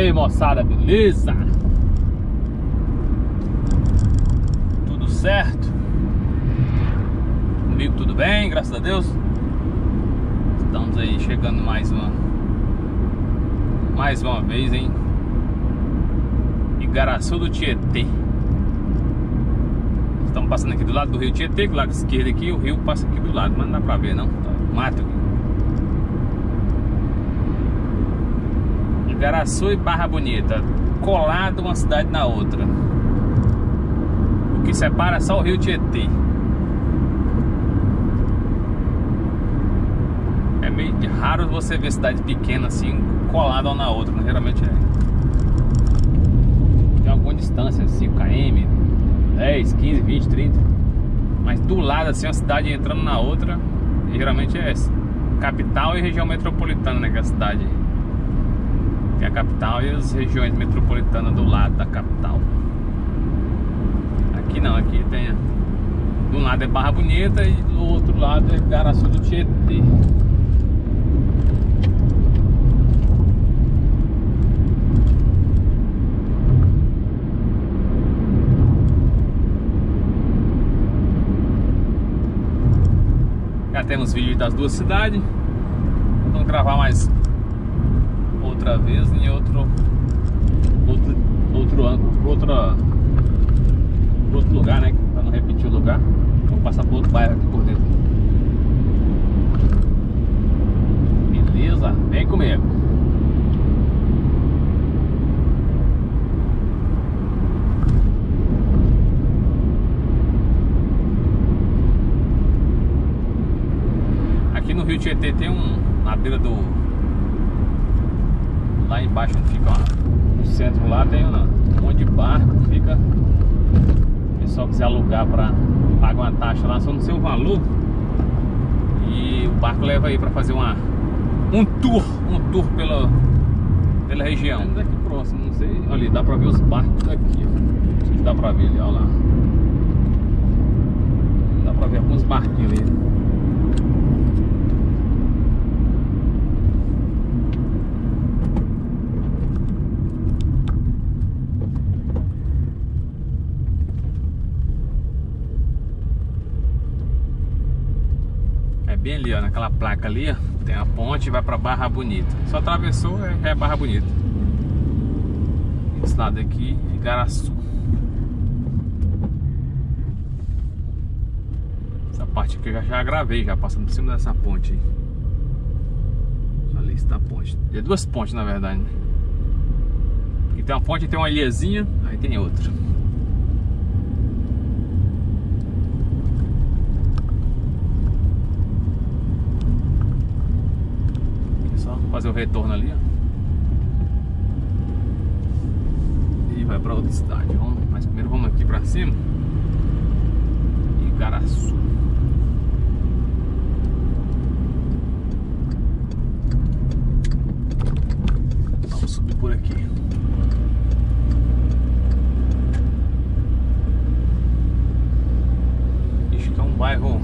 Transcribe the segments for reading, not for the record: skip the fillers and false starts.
aí, moçada, beleza? Tudo certo? Comigo tudo bem, graças a Deus. Estamos aí chegando mais uma vez em Igaraçu do Tietê. Estamos passando aqui do lado do rio Tietê, do lado esquerdo aqui, o rio passa aqui do lado, mas não dá pra ver não, tá mato aqui. Igaraçu e Barra Bonita, colado uma cidade na outra. O que separa é só o rio Tietê. É meio raro você ver cidade pequena assim, colada uma na outra, né? Geralmente tem alguma distância, 5 km, 10, 15, 20, 30. Mas do lado assim, uma cidade entrando na outra, e geralmente é capital e região metropolitana, né? Que é a cidade tem a capital e as regiões metropolitanas do lado da capital. Aqui não, aqui tem de um lado é Barra Bonita e do outro lado é Igaraçu do Tietê. Já temos vídeos das duas cidades. Vamos gravar mais outra vez em outro lugar, né? Para não repetir o lugar. Vamos passar por outro bairro aqui por dentro. Beleza? Vem comigo. Aqui no rio Tietê tem na beira do... Lá embaixo onde fica no centro lá tem um monte de barco que fica. Se o pessoal quiser alugar para pagar uma taxa lá, só não sei o valor. E o barco leva aí para fazer um tour pela região. É daqui próximo, não sei. Olha ali, dá para ver os barcos daqui. Não sei se dá para ver ali, olha lá. Dá para ver alguns barquinhos ali. Bem ali, ó, naquela placa ali, ó, tem a ponte e vai pra Barra Bonita. Só atravessou, é Barra Bonita. Esse lado aqui, Igaraçu. Essa parte aqui eu já gravei, já passando por cima dessa ponte aí. Ali está a ponte. Tem duas pontes, na verdade, né? Aqui tem uma ponte, tem uma ilhazinha, aí tem outra. Fazer o retorno ali, ó. E vai para outra cidade. Mas primeiro vamos aqui para cima. Igaraçu. Vamos subir por aqui. Acho que é um bairro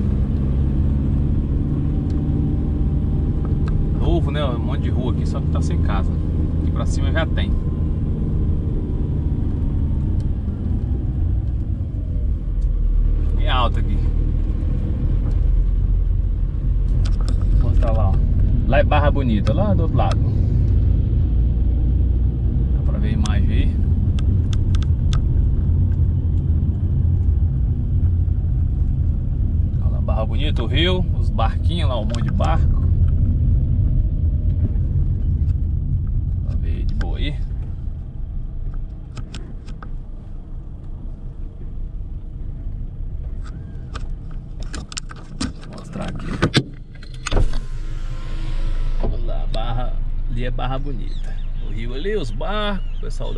novo, né? Um monte de rua aqui, só que tá sem casa. Aqui pra cima já tem. Bem alto aqui. Vou mostrar lá, ó. Lá é Barra Bonita, lá do outro lado. Dá pra ver a imagem aí. Olha lá, Barra Bonita, o rio, os barquinhos lá, um monte de barco. Aí. Vou mostrar aqui. Vamos lá, Barra. Ali é Barra Bonita. O rio ali, os barcos. O pessoal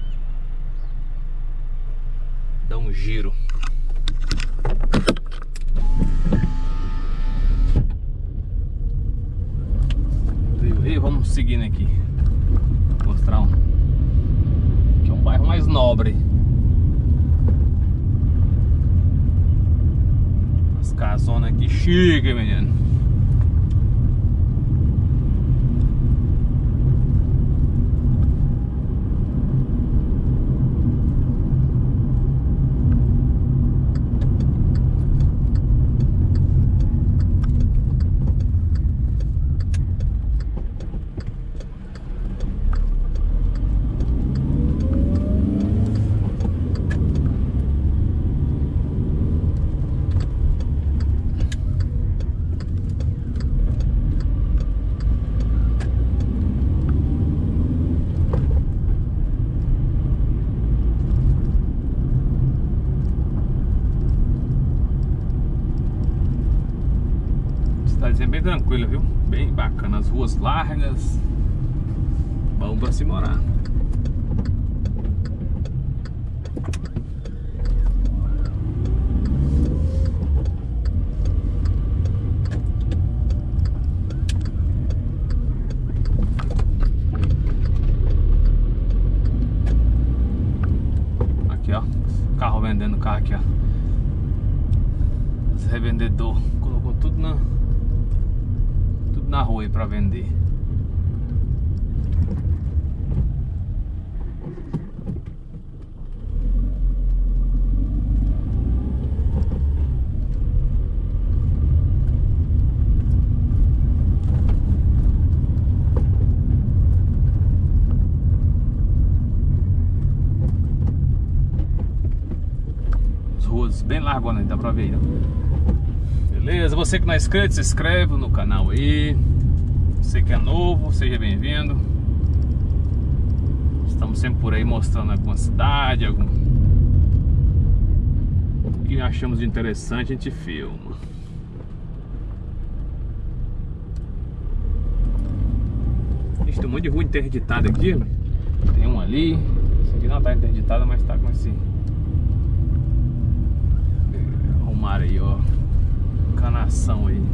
dá um giro. E vamos seguindo aqui. Mostrar que é um bairro mais nobre. As casonas aqui chique, menino. Cidadezinha bem tranquila, viu? Bem bacana, as ruas largas. Bom pra se morar. Aqui, ó. Carro vendendo carro aqui, ó. Os revendedor colocou tudo na rua aí pra vender. As ruas bem largonas, dá pra ver aí, ó. Beleza, você que não é inscrito, se inscreve no canal aí. Você que é novo, seja bem-vindo. Estamos sempre por aí mostrando alguma cidade, o que achamos de interessante a gente filma. Tem um monte de rua interditada aqui. Tem um ali. Essa aqui não está interditada, mas está com esse arrumaram aí, ó. Encanação aí.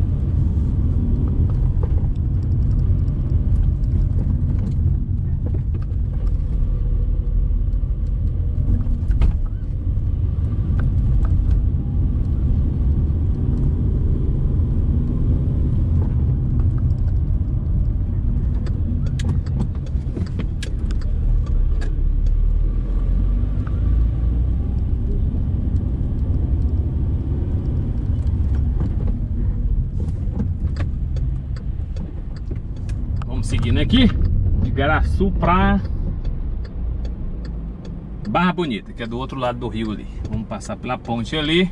Seguindo aqui de Garaçu pra Barra Bonita, que é do outro lado do rio ali. Vamos passar pela ponte ali.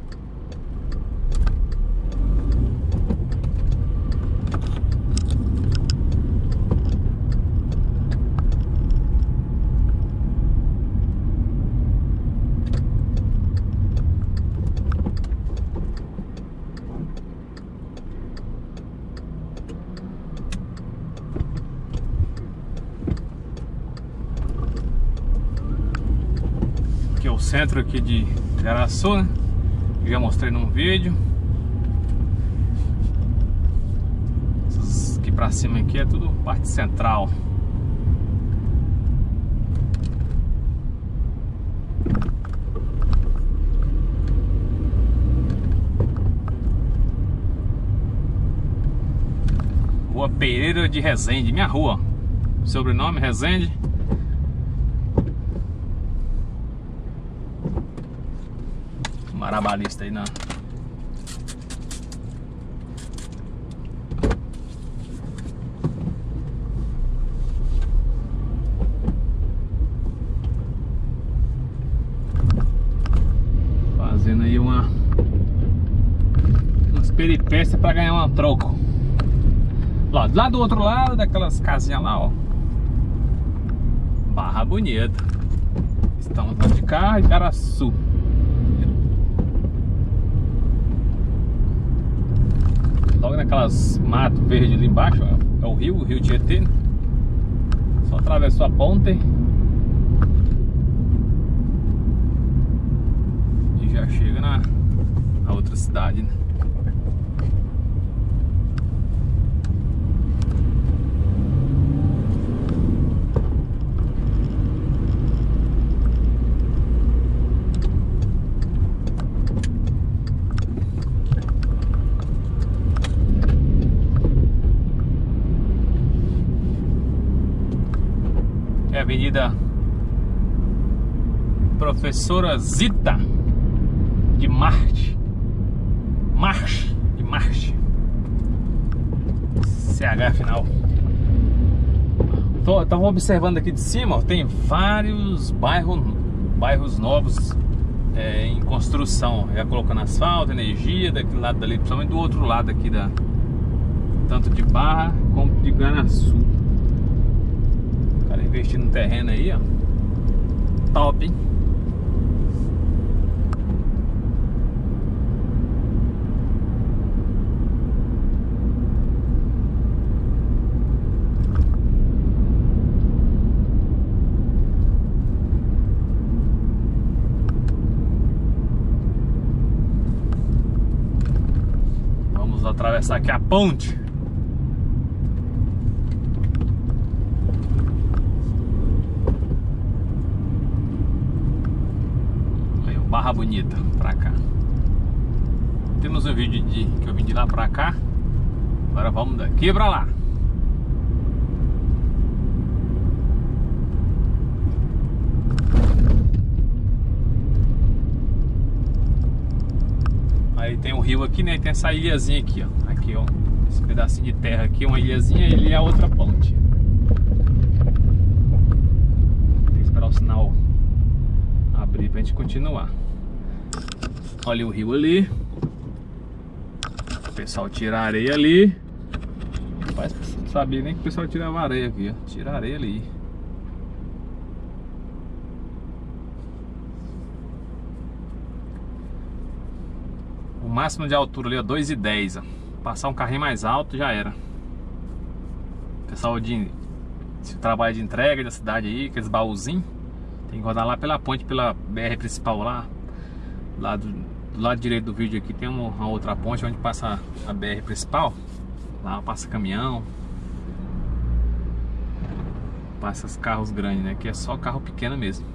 O centro aqui de Garaçu, né? Já mostrei num vídeo. Aqui pra cima aqui é tudo parte central. Rua Pereira de Resende, minha rua. Sobrenome Resende. Marabalista aí na fazendo aí umas peripécias para ganhar um troco. Lá do outro lado daquelas casinhas lá, ó, Barra Bonita. Estamos lá de cá, Garaçu. Logo naquelas mato verde ali embaixo, ó, é o rio Tietê. Só atravessou a ponte e já chega na outra cidade, né? Avenida Professora Zita de Marte. CH final. Tava observando aqui de cima, ó, tem vários bairros novos em construção. Já colocando asfalto, energia, daquele lado dali, principalmente do outro lado aqui tanto de Barra como de Garaçu. O cara investindo no terreno aí, ó. Top, hein? atravessar aqui a ponte. Aí, Barra Bonita, pra cá. Temos um vídeo que eu vim de lá pra cá. Agora vamos daqui pra lá. Aí tem um rio aqui, né? E tem essa ilhazinha aqui, ó. Aqui, ó. Esse pedacinho de terra aqui, uma ilhazinha, ele é a outra ponte. Tem que esperar o sinal abrir pra gente continuar. Olha o rio ali. O pessoal tira a areia ali. Mas não sabia nem que o pessoal tirava areia aqui, ó. Tira a areia ali. O máximo de altura ali, ó, 2,10, ó. Passar um carrinho mais alto já era. Pessoal se trabalha de entrega da cidade aí, aqueles baúzinhos, tem que rodar lá pela ponte, pela BR principal lá. Do lado direito do vídeo aqui tem uma outra ponte onde passa a BR principal. Lá passa caminhão, passa os carros grandes, né? Que é só carro pequeno mesmo.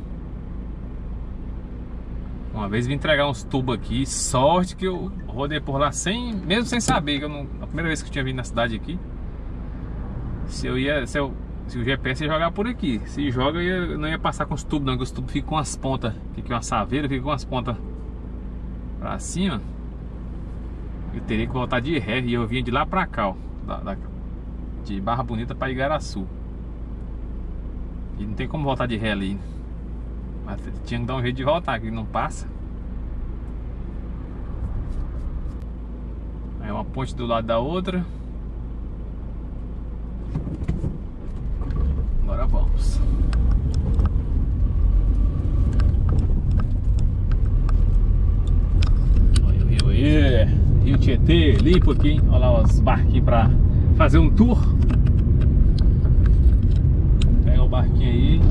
Uma vez vim entregar uns tubos aqui, sorte que eu rodei por lá mesmo sem saber, que a primeira vez que eu tinha vindo na cidade aqui, se o GPS ia jogar por aqui, se joga eu não ia passar com os tubos não, que os tubos ficam com as pontas, fica uma saveira, fica com as pontas pra cima, eu teria que voltar de ré, e eu vinha de lá pra cá, ó, de Barra Bonita pra Igaraçu, e não tem como voltar de ré ali. Mas tinha que dar um jeito de voltar, que não passa. Aí uma ponte do lado da outra. Agora vamos. Olha o rio aí. Rio Tietê, limpo aqui, hein? Olha lá os barquinhos pra fazer um tour. Pega o barquinho aí.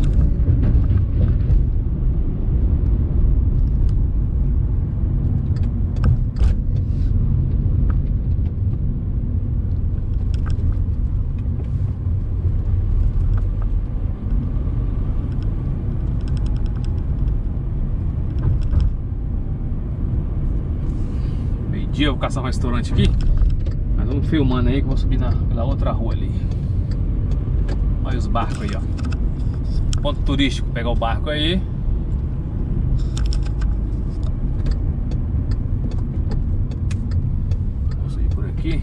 Eu vou caçar um restaurante aqui. Mas vamos filmando aí que eu vou subir pela outra rua ali. Olha os barcos aí, ó. Ponto turístico, pegar o barco aí. Vamos sair por aqui.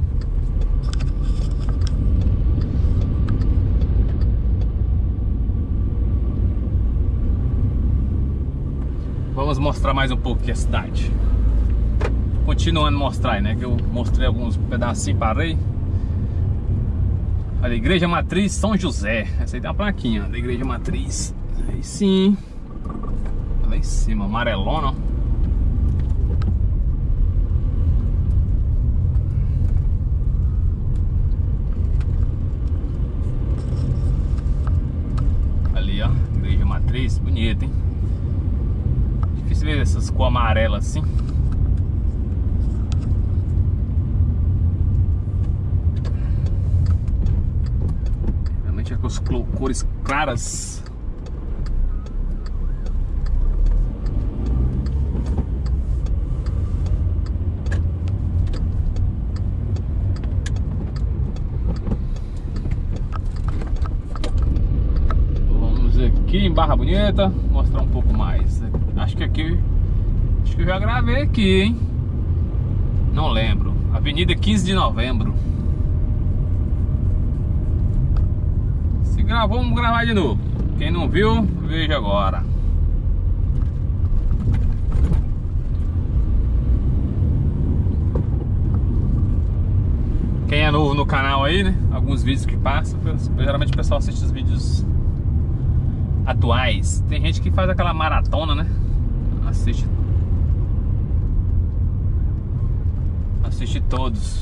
Vamos mostrar mais um pouco aqui a cidade. Continuando a mostrar, né? Que eu mostrei alguns pedacinhos, parei. Olha, Igreja Matriz São José. Essa aí tem uma plaquinha da Igreja Matriz. Aí sim. Lá em cima, amarelona. Ali, ó. Igreja Matriz. Bonita, hein? Difícil ver essas cores amarelas assim. Com as cores claras. Vamos aqui em Barra Bonita mostrar um pouco mais. Acho que eu já gravei aqui, hein? Não lembro. Avenida 15 de Novembro. Gravou, vamos gravar de novo. Quem não viu, veja agora. Quem é novo no canal aí, né? Alguns vídeos que passam, geralmente o pessoal assiste os vídeos atuais. Tem gente que faz aquela maratona, né? Assiste todos.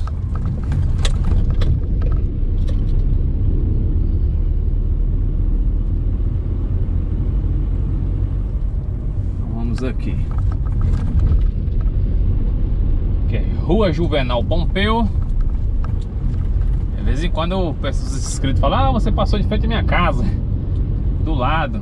Aqui que é Rua Juvenal Pompeu. De vez em quando eu peço os inscritos falam: ah, você passou de frente à minha casa, do lado.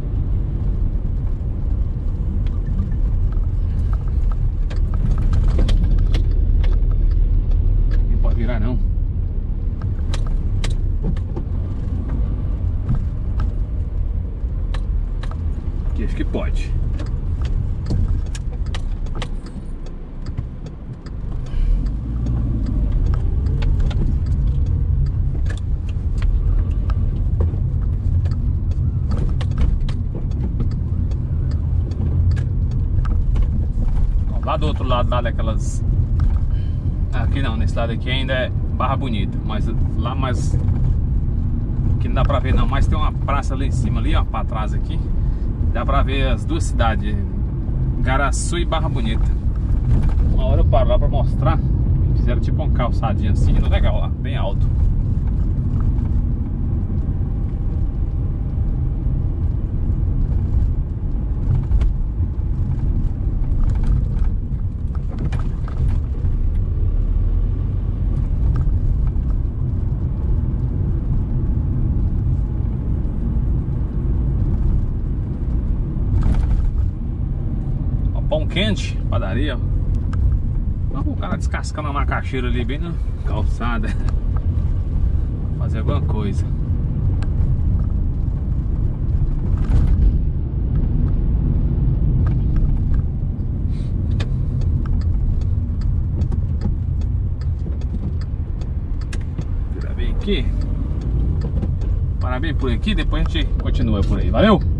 Não pode virar não. Aqui acho que pode. Lá do outro lado, lá daquelas... Aqui não, nesse lado aqui ainda é Barra Bonita. Mas lá mais... Aqui não dá pra ver não, mas tem uma praça lá em cima ali, ó, pra trás aqui. Dá pra ver as duas cidades, Garaçu e Barra Bonita. Uma hora eu paro lá pra mostrar. Fizeram tipo um calçadinho assim, legal lá, bem alto. Pão quente, padaria, ó. O cara descascando a macaxeira ali bem na calçada. Fazer alguma coisa. Vira bem aqui. Parar bem por aqui, depois a gente continua por aí. Valeu!